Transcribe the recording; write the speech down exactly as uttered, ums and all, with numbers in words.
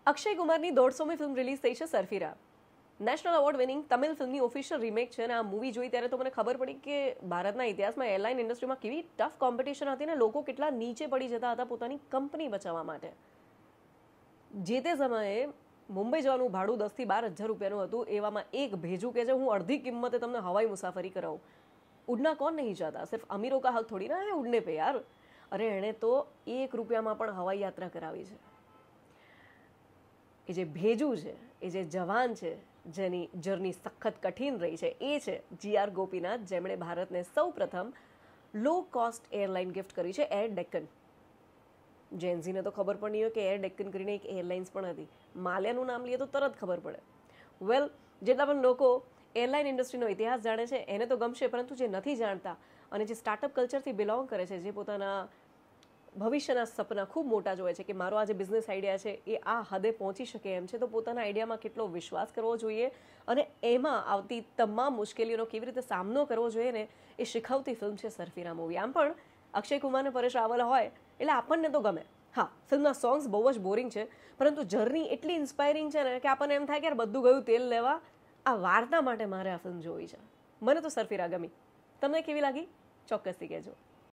અક્ષય કુમારની દોઢસોમી film release થઈ છે Sarfira. National award winning Tamil ફિલ્મની ઓફિશિયલ રીમેક છે અને આ મૂવી જોઈ ત્યારે તો મને ખબર પડી કે ભારતના ઇતિહાસમાં એરલાઇન ઇન્ડસ્ટ્રીમાં કેવી ટફ કોમ્પિટિશન હતી ને લોકો કેટલા નીચે પડી જતા હતા પોતાની કંપની બચાવવા માટે. જે તે સમયે મુંબઈ જવાનું ભાડું દસથી બાર હજાર રૂપિયાનું હતું, એવામાં એક ભેજું કે છે હું અડધી કિંમતે તમને હવાઈ મુસાફરી કરાવું. ઉડના કોણ નહીં જાતા, સિર્ફ અમીરો કા હક થોડી ના હે ઉડને પે યાર. અરે એણે તો એક રૂપિયામાં પણ હવાઈ યાત્રા કરાવી છે. એ જે ભેજું છે, એ જે જવાન છે, જેની જર્ની સખત કઠિન રહી છે, એ છે જી આર ગોપીનાથ, જેમણે ભારતને સૌ પ્રથમ લો કોસ્ટ એરલાઇન ગિફ્ટ કરી છે, એર ડેક્કન. જેન્ઝીને તો ખબર પણ નહીં હોય કે એર ડેક્કન કરીને એક એરલાઇન્સ પણ હતી. માલ્યાનું નામ લઈએ તો તરત ખબર પડે. વેલ, જેટલા પણ લોકો એરલાઇન ઇન્ડસ્ટ્રીનો ઇતિહાસ જાણે છે એને તો ગમશે, પરંતુ જે નથી જાણતા અને જે સ્ટાર્ટઅપ કલ્ચરથી બિલોંગ કરે છે, જે પોતાના ભવિષ્યના સપના ખૂબ મોટા જોવે છે કે મારો આ જે બિઝનેસ આઈડિયા છે એ આ હદે પહોંચી શકે એમ છે, તો પોતાના આઈડિયામાં કેટલો વિશ્વાસ કરવો જોઈએ અને એમાં આવતી તમામ મુશ્કેલીઓનો કેવી રીતે સામનો કરવો જોઈએ ને એ શીખવતી ફિલ્મ છે સરફીરા મૂવી. આમ પણ અક્ષય કુમાર અને પરેશ રાવલ હોય એટલે આપણને તો ગમે. હા, ફિલ્મના સોંગ્સ બહુ જ બોરિંગ છે, પરંતુ જર્ની એટલી ઇન્સ્પાયરિંગ છે ને કે આપણને એમ થાય કે યાર બધું ગયું તેલ લેવા, આ વાર્તા માટે મારે આ ફિલ્મ જોવી છે. મને તો સરફીરા ગમી. તમને કેવી લાગી ચોક્કસથી કહેજો.